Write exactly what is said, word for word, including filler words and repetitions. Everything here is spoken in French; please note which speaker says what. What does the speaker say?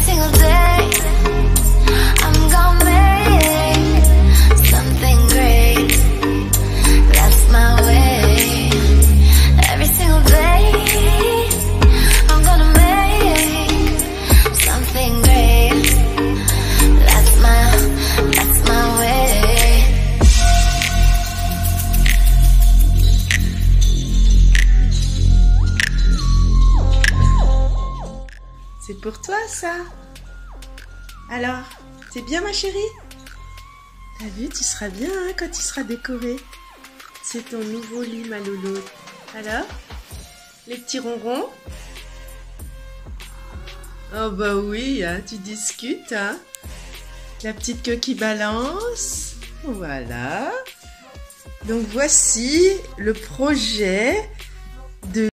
Speaker 1: single day I'm gonna make something great. That's my way. Every single day I'm gonna make something great. That's my, that's my way.
Speaker 2: C'est pour toi ça. Alors, c'est bien ma chérie? T'as vu, tu seras bien hein, quand il sera décoré. C'est ton nouveau lit ma loulou. Alors, les petits ronrons? Oh bah oui, hein, tu discutes. Hein. La petite queue qui balance. Voilà. Donc voici le projet de